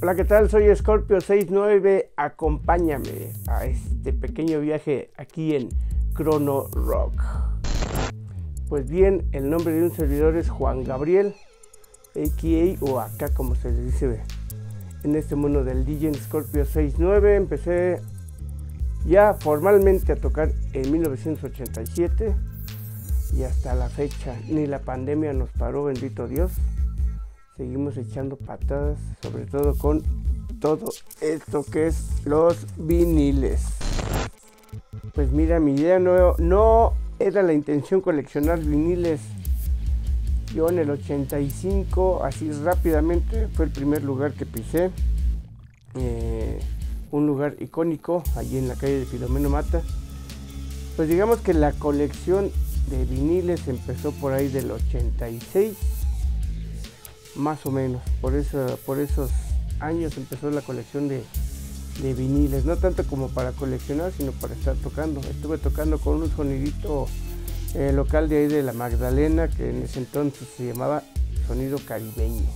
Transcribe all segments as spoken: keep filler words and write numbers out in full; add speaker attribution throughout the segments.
Speaker 1: Hola, ¿qué tal? Soy Scorpio sesenta y nueve. Acompáñame a este pequeño viaje aquí en Chrono Rock. Pues bien, el nombre de un servidor es Juan Gabriel, a k a o acá como se le dice en este mundo del D J Scorpio sesenta y nueve. Empecé ya formalmente a tocar en mil novecientos ochenta y siete y hasta la fecha ni la pandemia nos paró, bendito Dios. Seguimos echando patadas, sobre todo con todo esto que es los viniles. Pues mira, mi idea no, no era la intención coleccionar viniles. Yo en el ochenta y cinco, así rápidamente, fue el primer lugar que pisé. Eh, un lugar icónico, allí en la calle de Filomeno Mata. Pues digamos que la colección de viniles empezó por ahí del ochenta y seis. Más o menos, por, eso, por esos años empezó la colección de, de viniles, no tanto como para coleccionar, sino para estar tocando. Estuve tocando con un sonidito eh, local de ahí de la Magdalena, que en ese entonces se llamaba Sonido Caribeño.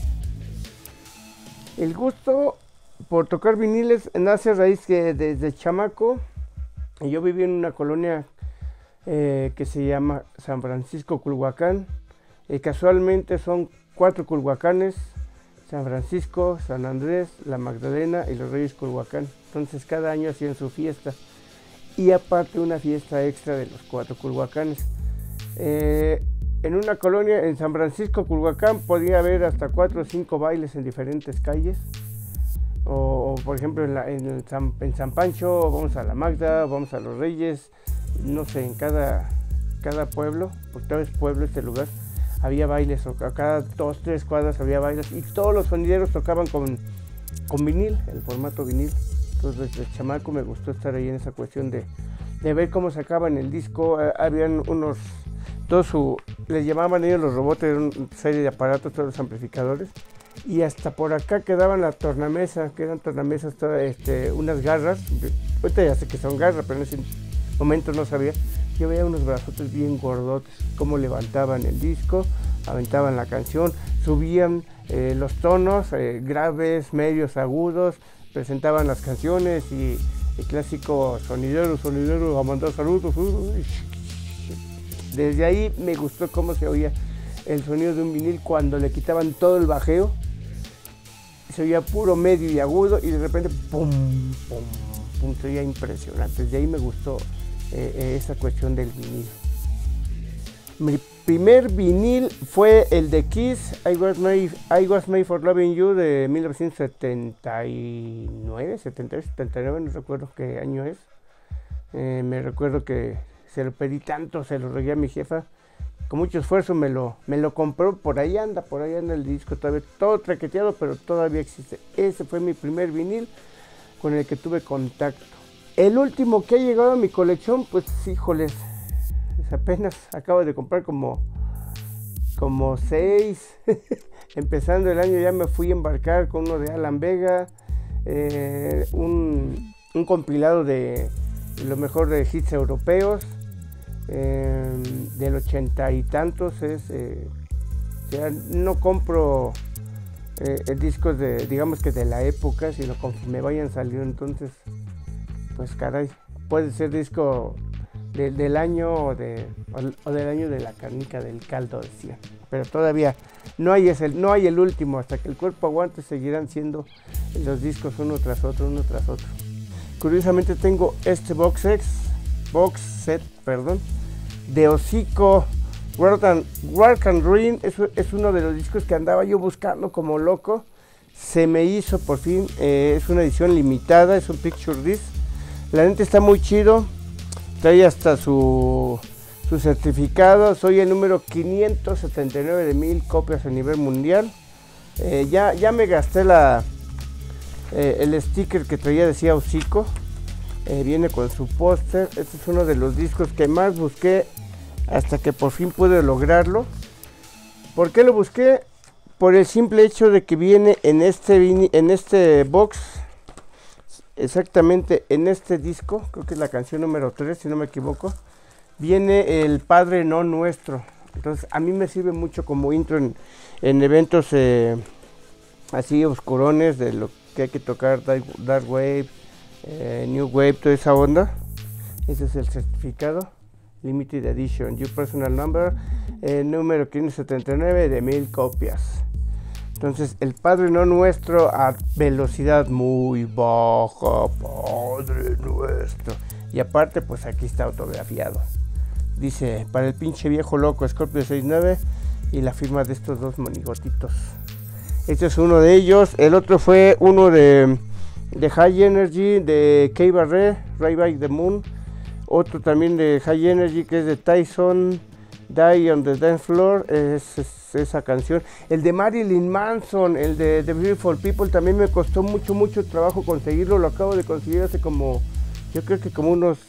Speaker 1: El gusto por tocar viniles nace a raíz que desde chamaco yo viví en una colonia eh, que se llama San Francisco Culhuacán. Eh, casualmente son cuatro Culhuacanes: San Francisco, San Andrés, la Magdalena y los Reyes Culhuacán. Entonces cada año hacían su fiesta y aparte una fiesta extra de los cuatro Culhuacanes. Eh, en una colonia en San Francisco Culhuacán podía haber hasta cuatro o cinco bailes en diferentes calles. O, o por ejemplo en, la, en, el San, en San Pancho vamos a la Magda, vamos a los Reyes, no sé, en cada, cada pueblo, porque tal vez pueblo este lugar, había bailes, o cada dos, tres cuadras había bailes y todos los sonideros tocaban con, con vinil, el formato vinil. Entonces desde chamaco me gustó estar ahí en esa cuestión de, de ver cómo sacaban el disco. Eh, habían unos, todos su, les llamaban ellos los robots, una serie de aparatos, todos los amplificadores, y hasta por acá quedaban la tornamesa, que eran tornamesas, todas, este, unas garras. Ahorita ya sé que son garras, pero en ese momento no sabía. Yo veía unos brazotes bien gordotes, cómo levantaban el disco, aventaban la canción, subían eh, los tonos, eh, graves, medios, agudos, presentaban las canciones y el clásico sonidero, sonidero a mandar saludos. Desde ahí me gustó cómo se oía el sonido de un vinil cuando le quitaban todo el bajeo. Se oía puro medio y agudo y de repente pum, pum, pum, se oía impresionante. Desde ahí me gustó Eh, esa cuestión del vinil. Mi primer vinil fue el de Kiss, I Was Made, I Was Made for Loving You, de mil novecientos setenta y nueve, setenta y ocho, setenta y nueve, no recuerdo qué año es. Eh, me recuerdo que se lo pedí tanto, se lo regué a mi jefa, con mucho esfuerzo me lo, me lo compró. Por ahí anda, por ahí anda el disco todavía, todo traqueteado, pero todavía existe. Ese fue mi primer vinil con el que tuve contacto. El último que ha llegado a mi colección, pues híjoles, apenas acabo de comprar como, como seis. Empezando el año ya me fui a embarcar con uno de Alan Vega, eh, un, un compilado de lo mejor de hits europeos, eh, del ochenta y tantos. Es, eh, ya no compro eh, discos de, digamos que de la época, sino conforme vayan saliendo. Entonces, pues caray, puede ser disco de, del año o, de, o, o del año de la canica del caldo, decía. Pero todavía no hay, ese, no hay el último. Hasta que el cuerpo aguante seguirán siendo los discos uno tras otro, uno tras otro. Curiosamente tengo este box set, box set, perdón, de Hocico, Work and, Work and Ruin. Es, es uno de los discos que andaba yo buscando como loco. Se me hizo por fin. Eh, es una edición limitada, es un picture disc. La neta está muy chido, trae hasta su, su certificado. Soy el número quinientos setenta y nueve de mil copias a nivel mundial. Eh, ya, ya me gasté la, eh, el sticker que traía, decía Hocico. Eh, viene con su póster. Este es uno de los discos que más busqué hasta que por fin pude lograrlo. ¿Por qué lo busqué? Por el simple hecho de que viene en este, en este box. Exactamente en este disco, creo que es la canción número tres, si no me equivoco, viene el Padre No Nuestro. Entonces a mí me sirve mucho como intro en, en eventos eh, así oscurones de lo que hay que tocar Dark, dark Wave, eh, New Wave, toda esa onda. Ese es el certificado Limited Edition, Your Personal Number, eh, número quinientos setenta y nueve de mil copias. Entonces, el Padre No Nuestro a velocidad muy baja, Padre Nuestro. Y aparte, pues aquí está autografiado. Dice, para el pinche viejo loco, Scorpio sesenta y nueve, y la firma de estos dos monigotitos. Este es uno de ellos. El otro fue uno de, de High Energy, de Kay Barré, Right by the Moon. Otro también de High Energy, que es de Tyson, Die on the Dance Floor, es, es esa canción. El de Marilyn Manson, el de The Beautiful People, también me costó mucho, mucho trabajo conseguirlo. Lo acabo de conseguir hace como, yo creo que como unos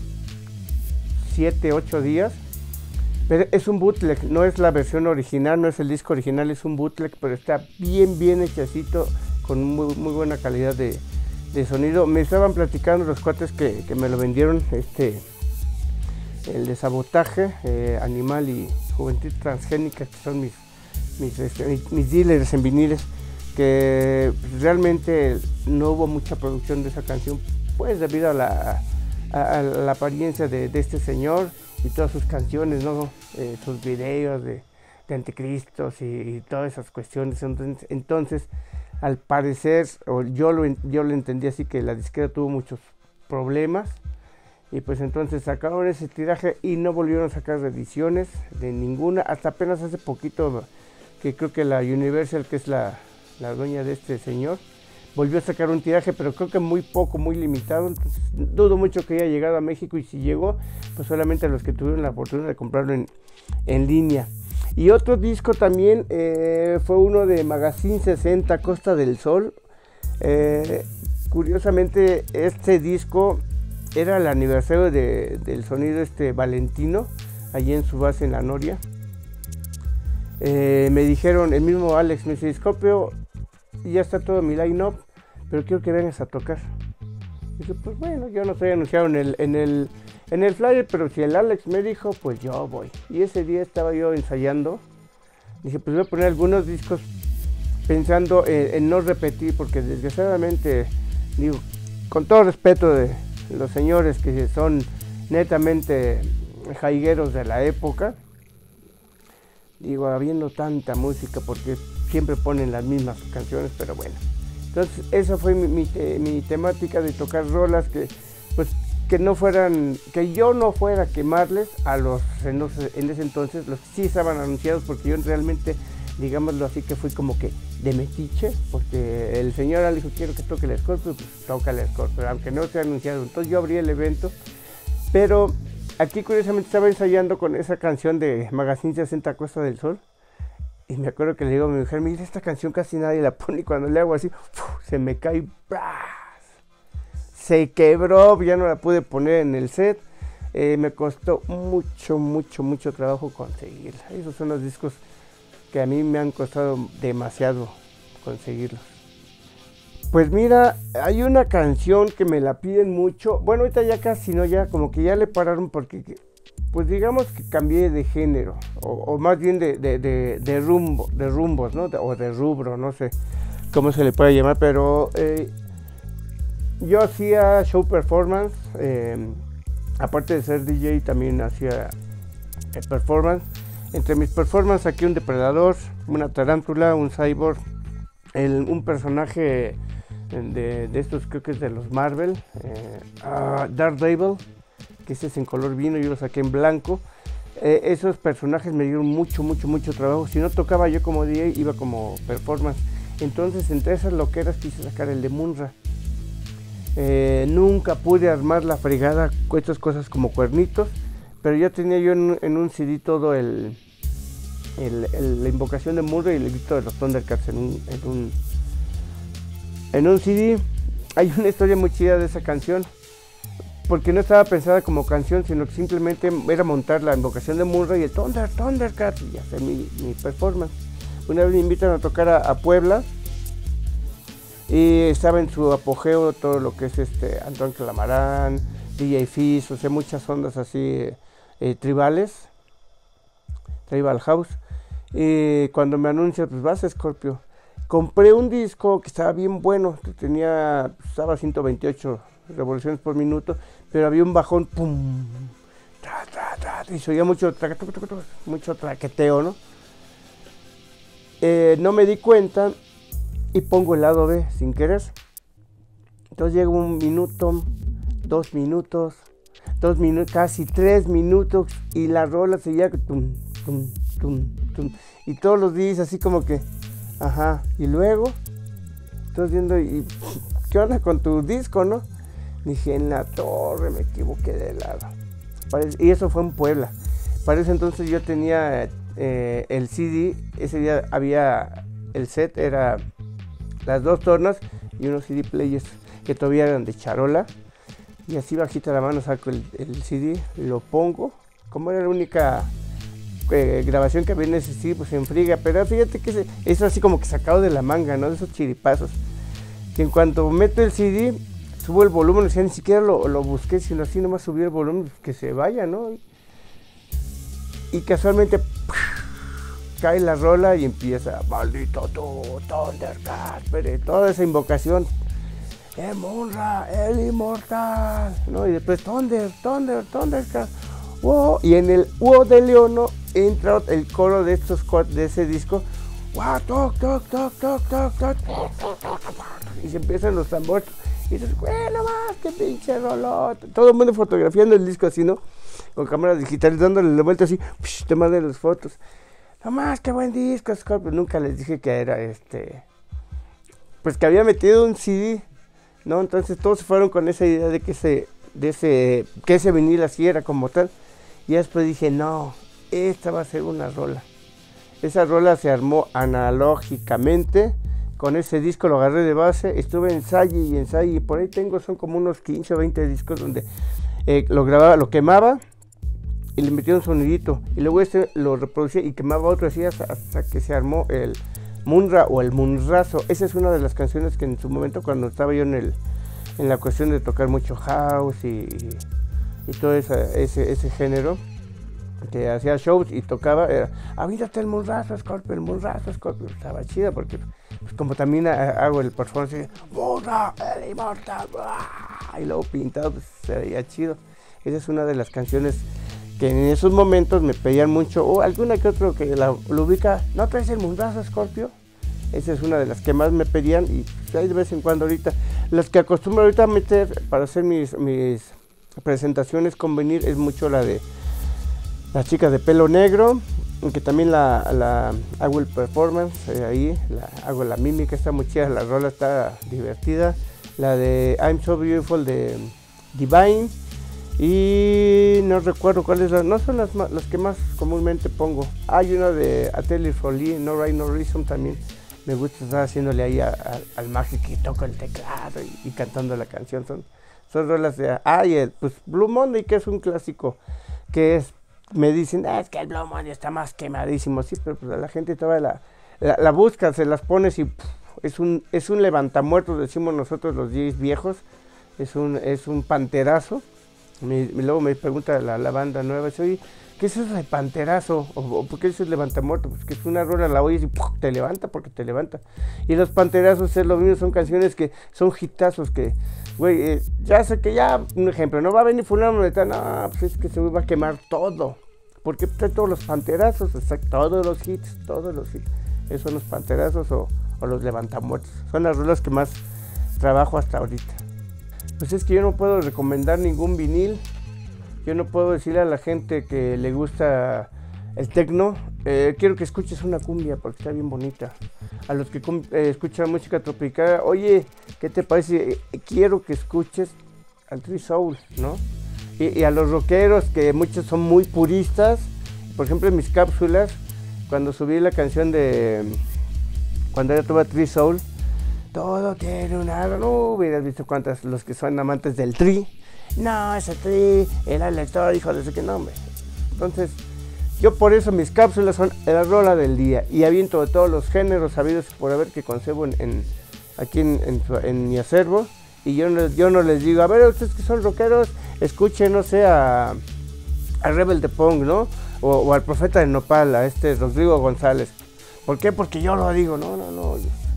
Speaker 1: siete, ocho días. Pero es un bootleg, no es la versión original, no es el disco original, es un bootleg, pero está bien, bien hechecito, con muy, muy buena calidad de, de sonido. Me estaban platicando los cuates que, que me lo vendieron, este... el de Sabotaje, eh, Animal y Juventud Transgénica, que son mis, mis, este, mis dealers en viniles, que realmente no hubo mucha producción de esa canción, pues debido a la, a, a la apariencia de, de este señor y todas sus canciones, ¿no? Eh, sus videos de, de anticristos y, y todas esas cuestiones. Entonces, entonces al parecer, o yo lo, yo lo entendí así, que la disquera tuvo muchos problemas. Y pues entonces sacaron ese tiraje y no volvieron a sacar reediciones de ninguna, hasta apenas hace poquito, que creo que la Universal, que es la, la dueña de este señor, volvió a sacar un tiraje, pero creo que muy poco, muy limitado. Entonces dudo mucho que haya llegado a México, y si llegó, pues solamente los que tuvieron la oportunidad de comprarlo en, en línea. Y otro disco también eh, fue uno de Magazine sesenta, Costa del Sol. Eh, curiosamente, este disco era el aniversario de, del sonido este Valentino, allí en su base en La Noria. Eh, me dijeron, el mismo Alex me dice, Scorpio, ya está todo mi line-up, pero quiero que vengas a tocar. Y dije, pues bueno, yo no estoy anunciado en el, en, el, en el flyer, pero si el Alex me dijo, pues yo voy. Y ese día estaba yo ensayando. Dije, pues voy a poner algunos discos pensando en, en no repetir, porque desgraciadamente, digo, con todo respeto de los señores que son netamente jaigueros de la época, digo, habiendo tanta música, porque siempre ponen las mismas canciones, pero bueno. Entonces esa fue mi, mi, eh, mi temática, de tocar rolas que pues que no fueran, que yo no fuera a quemarles a los en, los, en ese entonces, los que sí estaban anunciados, porque yo realmente, digámoslo así, que fui como que de metiche, porque el señor le dijo, quiero que toque el Scorpio, pues toca el Scorpio, aunque no se ha anunciado. Entonces yo abrí el evento, pero aquí curiosamente estaba ensayando con esa canción de Magazine sesenta, Costa del Sol, y me acuerdo que le digo a mi mujer, mira, esta canción casi nadie la pone, y cuando le hago así, ¡uf!, se me cae, ¡bras! Se quebró, ya no la pude poner en el set. Eh, me costó mucho, mucho, mucho trabajo conseguirla. Esos son los discos que a mí me han costado demasiado conseguirlos. Pues mira, hay una canción que me la piden mucho. Bueno, ahorita ya casi no, ya como que ya le pararon, porque pues digamos que cambié de género, o, o más bien de, de, de, de rumbo, de rumbos, ¿no? De, o de rubro, no sé cómo se le puede llamar, pero eh, yo hacía show performance, eh, aparte de ser D J también hacía eh, performance. Entre mis performances aquí un depredador, una tarántula, un cyborg, el, un personaje de, de estos, creo que es de los Marvel, eh, uh, Daredevil, que ese es en color vino, yo lo saqué en blanco. Eh, esos personajes me dieron mucho, mucho, mucho trabajo. Si no tocaba yo como D J, iba como performance. Entonces, entre esas loqueras quise sacar el de Munra. Eh, nunca pude armar la fregada con estas cosas como cuernitos, pero ya tenía yo en, en un C D todo el, el, el la invocación de Munra y el grito de los Thundercats en un, en un en un C D. Hay una historia muy chida de esa canción, porque no estaba pensada como canción, sino que simplemente era montar la invocación de Munra y el Thunder, Thundercats, y hacer mi, mi performance. Una vez me invitan a tocar a, a Puebla, y estaba en su apogeo todo lo que es este Antoine Clamarán, D J Fizz, o sea, muchas ondas así eh, tribales, Tribal House. Y cuando me anuncia, pues vas, Scorpio. compré un disco que estaba bien bueno, que tenía, estaba a ciento veintiocho revoluciones por minuto, pero había un bajón, pum, tra, tra, tra, y se oía mucho, tra, tra, tra, tra, mucho traqueteo, ¿no? Eh, no me di cuenta y pongo el lado B sin querer. Entonces llega un minuto, dos minutos, dos minutos, casi tres minutos, y la rola seguía tum, tum, tum, tum, y todos los días así como que, ajá, y luego, estoy viendo, y ¿qué onda con tu disco, no? Dije, en la torre, me equivoqué de lado. Parece, y eso fue en Puebla. Para ese entonces yo tenía eh, el C D, ese día había, el set era las dos tornas y unos C D players que todavía eran de charola, y así bajita la mano saco el, el C D, lo pongo, como era la única eh, grabación que había en ese C D, pues se enfriga, pero fíjate que es, es así como que sacado de la manga, ¿no? De esos chiripazos, que en cuanto meto el C D, subo el volumen, o sea, ni siquiera lo, lo busqué, sino así nomás subí el volumen, pues que se vaya, ¿no? Y, y casualmente cae la rola y empieza, maldito tú, Thundercat, pero toda esa invocación, el Munra, el inmortal, ¿no? Y después Thunder, Thunder, Thundercat, wow, y en el wow de Leono entra el coro de estos de ese disco, wow, toc, toc, toc, toc, toc, toc, y se empiezan los tambores, y dices, bueno más, qué pinche rolota, todo el mundo fotografiando el disco así, ¿no? Con cámaras digitales, dándole la vuelta así, psh, te mandan las fotos. No más, qué buen disco, Scorpio. Nunca les dije que era este, pues que había metido un C D, ¿no? Entonces todos se fueron con esa idea de que ese, de ese, que ese vinil así era como tal. Y después dije, no, esta va a ser una rola. Esa rola se armó analógicamente. Con ese disco lo agarré de base, estuve ensayo y ensayo, y por ahí tengo, son como unos quince o veinte discos donde eh, lo grababa, lo quemaba y le metía un sonidito, y luego este lo reproducía y quemaba otro así hasta, hasta que se armó el Munra o el Munrazo. Esa es una de las canciones que en su momento, cuando estaba yo en el en la cuestión de tocar mucho house y, y todo esa, ese, ese género, que hacía shows y tocaba, era, avíntate el Munrazo, Scorpio, el Munrazo, Scorpio. Estaba chida porque, pues, como también hago el performance, Munra, el inmortal, y luego pintado, pues se veía chido. Esa es una de las canciones que en esos momentos me pedían mucho, o alguna que otro que la, lo ubica, ¿no traes el Munrazo, Scorpio? Esa es una de las que más me pedían, y pues, hay de vez en cuando ahorita, las que acostumbro ahorita a meter para hacer mis, mis presentaciones con venir, es mucho la de Las Chicas de Pelo Negro, que también la, la hago el performance, eh, ahí la, hago la mímica, está muy chida, la rola está divertida, la de I'm So Beautiful de Divine, y no recuerdo cuáles son, no son las, las que más comúnmente pongo. Hay una de Atelier for Lee, No Right No Reason, también me gusta estar haciéndole ahí a, a, al Magic, que toco el teclado y, y cantando la canción. Son, son rolas de, ah, y el, pues Blue Monday, que es un clásico, que es, me dicen, ah, es que el Blue Monday está más quemadísimo, sí, pero pues la gente todavía la, la, la busca, se las pones y pff, es un, es un levantamuertos, decimos nosotros los D Js viejos, es un, es un panterazo. Me, luego me pregunta la, la banda nueva, oye, ¿qué es eso de panterazo? ¿O, o por qué eso es levantamuerto? Pues que es una rola, la oyes y ¡pum!, te levanta porque te levanta. Y los panterazos es lo mismo, son canciones que son hitazos que, güey, eh, ya sé que ya, un ejemplo, no va a venir fulano de tal, no, pues es que se va a quemar todo. Porque trae todos los panterazos, exacto, todos los hits, todos los hits. Esos son los panterazos o, o los levantamuertos. Son las rolas que más trabajo hasta ahorita. Pues es que yo no puedo recomendar ningún vinil, yo no puedo decirle a la gente que le gusta el techno, eh, quiero que escuches una cumbia porque está bien bonita. A los que eh, escuchan música tropical, oye, ¿qué te parece? Eh, quiero que escuches al Tree Soul, ¿no? Y, y a los rockeros, que muchos son muy puristas, por ejemplo en mis cápsulas, cuando subí la canción de, cuando era toda Tree Soul, todo tiene una, no hubieras visto cuántas, los que son amantes del tri, no, ese tri, era el lector, hijo de ese que nombre. Entonces, yo por eso mis cápsulas son la rola del día, y aviento de todos los géneros sabidos por haber que concebo en, en, aquí en, en, en mi acervo, y yo no, yo no les digo, a ver, ustedes que son rockeros, escuchen, no sé, a, a Rebel de Pong, ¿no? O, o al Profeta de Nopal, a este Rodrigo González. ¿Por qué? Porque yo lo digo, no, no, no.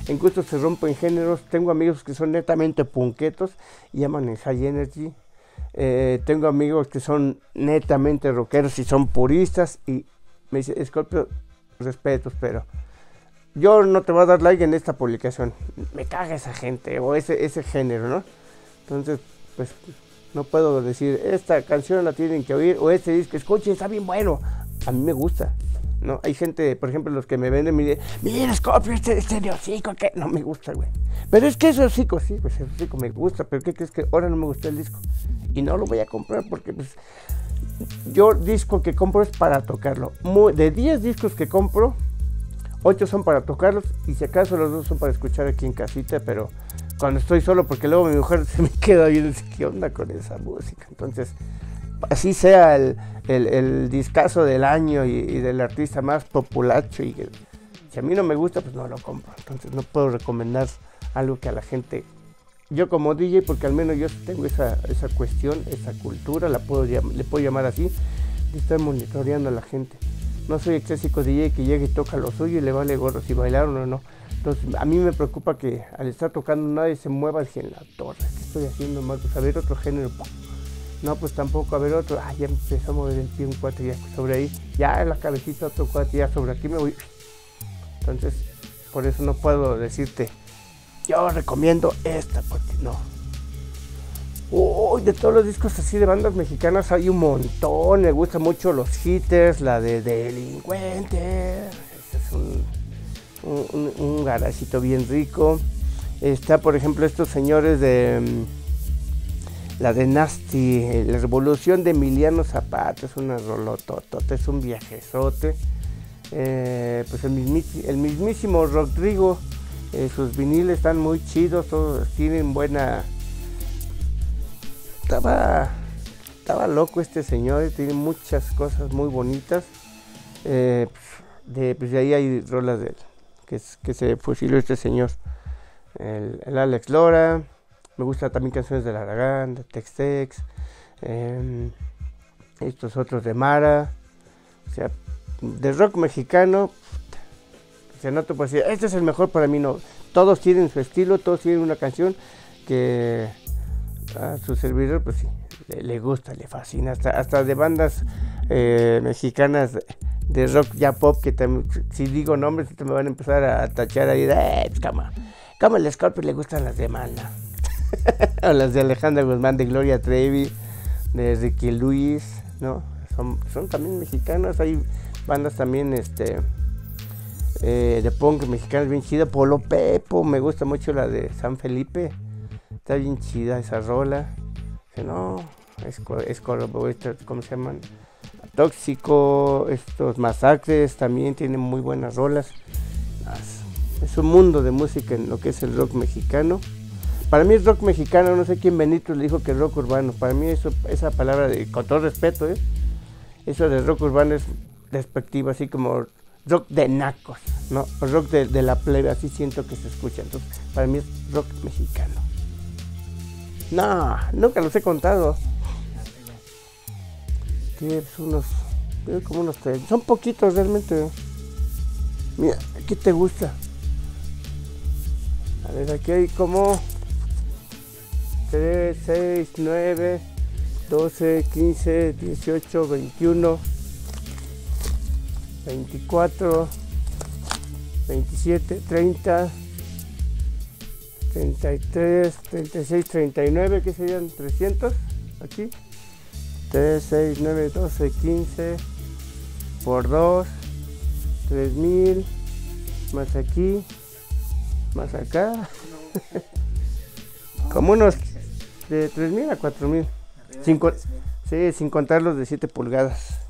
Speaker 1: en gustos se rompen géneros. Tengo amigos que son netamente punquetos y llaman en High Energy. Eh, tengo amigos que son netamente rockeros y son puristas y me dice, Scorpio, respetos, pero yo no te voy a dar like en esta publicación. Me caga esa gente o ese, ese género, ¿no? Entonces, pues no puedo decir, esta canción la tienen que oír o este disco, escuchen, está bien bueno. A mí me gusta, ¿no? Hay gente, por ejemplo, los que me venden, me dicen, mira, Scorpio, este, este de hocico, que no me gusta, güey. Pero es que ese hocico, sí, pues ese hocico me gusta, pero ¿qué crees? Que ahora no me gusta el disco y no lo voy a comprar porque, pues, yo disco que compro es para tocarlo. Muy, de diez discos que compro, ocho son para tocarlos y si acaso los dos son para escuchar aquí en casita, pero cuando estoy solo, porque luego mi mujer se me queda viendo, ¿qué onda con esa música? Entonces, así sea el, el, el discazo del año y, y del artista más populacho, y que, si a mí no me gusta, pues no lo compro. Entonces no puedo recomendar algo que a la gente, yo como D J, porque al menos yo tengo esa, esa cuestión, esa cultura, la puedo le puedo llamar así, de estar monitoreando a la gente. No soy el clásico D J que llega y toca lo suyo y le vale gorro si bailaron o no. Entonces a mí me preocupa que al estar tocando nadie se mueva hacia en la torre. ¿Qué estoy haciendo mal? Pues a ver otro género. No, pues tampoco, a ver otro. Ah, ya empezó a mover el pie un cuate ya sobre ahí. Ya en la cabecita otro cuate, ya sobre aquí me voy. Entonces, por eso no puedo decirte, yo recomiendo esta, porque no. Uy, de todos los discos así de bandas mexicanas hay un montón. Me gustan mucho los Hitters, la de Delincuente. Este es un, un, un, un garacito bien rico. Está, por ejemplo, estos señores de la de Nasty, la revolución de Emiliano Zapata. Es una rolototota, es un viajezote. Eh, pues el, mismi, el mismísimo Rodrigo, eh, sus viniles están muy chidos, todos tienen buena. Estaba, estaba loco este señor, tiene muchas cosas muy bonitas. Eh, de, pues de ahí hay rolas de él, que, que se fusiló este señor. El, el Alex Lora, me gustan también canciones de Aragán, de Tex-Tex, eh, estos otros de Mara. O sea, de rock mexicano, o sea, no te puedo decir, este es el mejor para mí, no. Todos tienen su estilo, todos tienen una canción que a su servidor, pues sí, le, le gusta, le fascina, hasta, hasta de bandas eh, mexicanas de, de rock ya pop, que te, si digo nombres te me van a empezar a tachar ahí, eh, pues cama, cama el Scorpio le gustan las de Mana, o las de Alejandra Guzmán, de Gloria Trevi, de Ricky Luis, ¿no? Son, son también mexicanos, hay bandas también, este, eh, de punk mexicanas bien chida, Polo Pepo, me gusta mucho la de San Felipe. Está bien chida esa rola. Que no, es, es ¿cómo se llaman? Tóxico, estos Masacres también tienen muy buenas rolas. Es un mundo de música en lo que es el rock mexicano. Para mí es rock mexicano, no sé quién Benito le dijo que es rock urbano. Para mí eso, esa palabra, de, con todo respeto, ¿eh? Eso de rock urbano es despectivo, así como rock de nacos, ¿no? O rock de, de la plebe, así siento que se escucha. Entonces, para mí es rock mexicano. No, nunca los he contado. Que es unos, como unos tres. Son poquitos realmente. Mira, ¿qué te gusta? A ver, aquí hay como tres, seis, nueve, doce, quince, dieciocho, veintiuno, veinticuatro, veintisiete, treinta, treinta y tres, treinta y seis, treinta y nueve, ¿qué serían? trescientos, aquí, tres, seis, nueve, doce, quince, por dos, tres mil, más aquí, más acá, como unos de tres mil a cuatro mil, sin, sí, sin contar los de siete pulgadas.